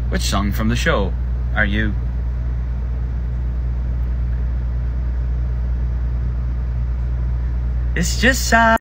Which song from the show are you? It's just sad.